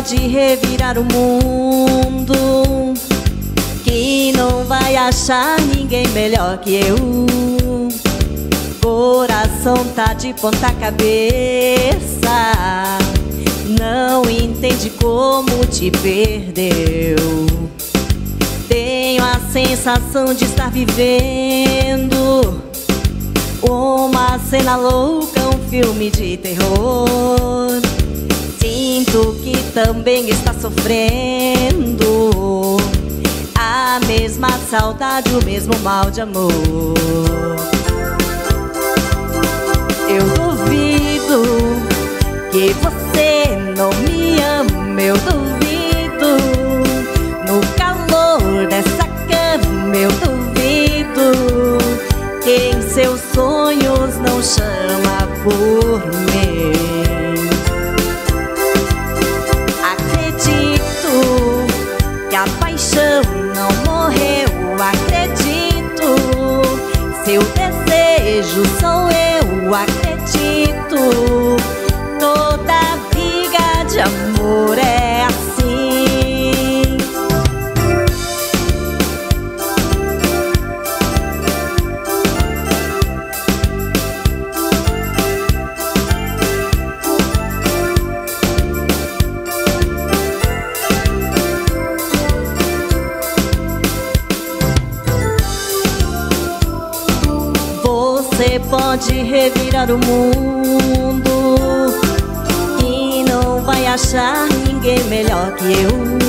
pode revirar o mundo, que não vai achar ninguém melhor que eu. Coração tá de ponta cabeça, não entende como te perdeu. Tenho a sensação de estar vivendo uma cena louca, um filme de terror. Sinto que também está sofrendo a mesma saudade, o mesmo mal de amor. Eu duvido que você não me ama, eu duvido. No calor dessa cama eu duvido que em seus sonhos não chama por mim. Acredito que a paixão não morreu, acredito. Seu desejo sou eu, acredito. Toda briga de amor é assim. Você pode revirar o mundo e não vai achar ninguém melhor que eu.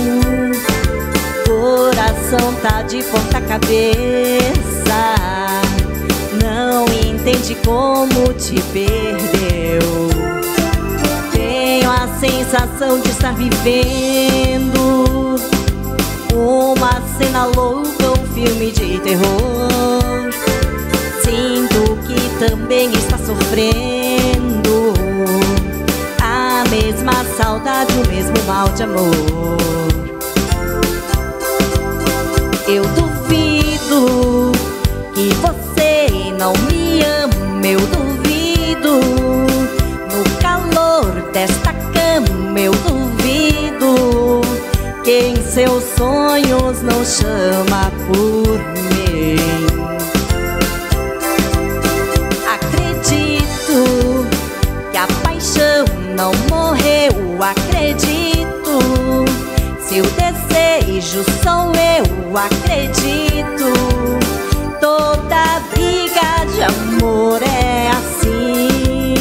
Coração tá de ponta cabeça, não entende como te perdeu. Tenho a sensação de estar vivendo uma cena louca, um filme de terror. Sinto que também está sofrendo a mesma saudade, o mesmo mal de amor. Eu duvido que você não me ama, eu duvido. No calor desta cama eu duvido que em seus sonhos não chama por mim. Que a paixão não morreu, acredito. Seu desejo sou eu, acredito. Toda briga de amor é assim.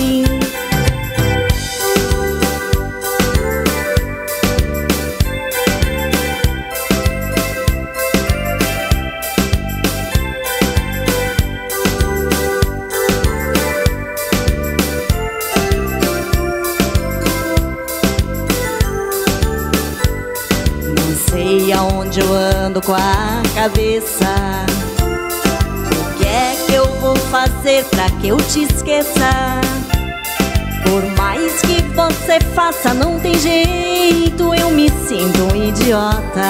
Sei aonde eu ando com a cabeça. O que é que eu vou fazer pra que eu te esqueça? Por mais que você faça, não tem jeito, eu me sinto um idiota.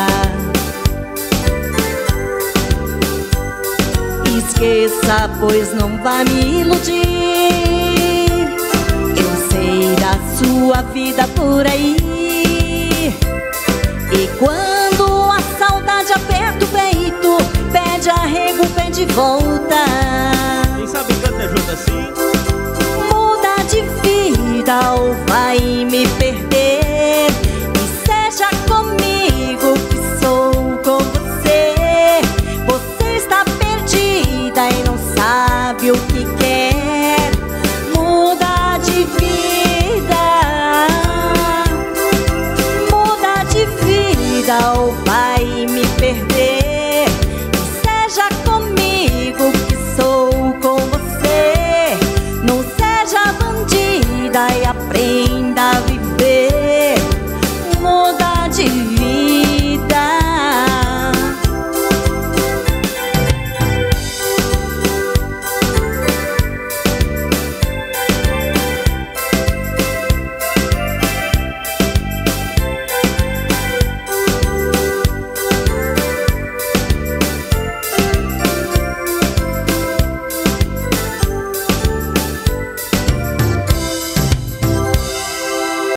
Esqueça, pois não vai me iludir. Eu sei da sua vida por aí. E quando a saudade aperta o peito, pede arrego, pede volta.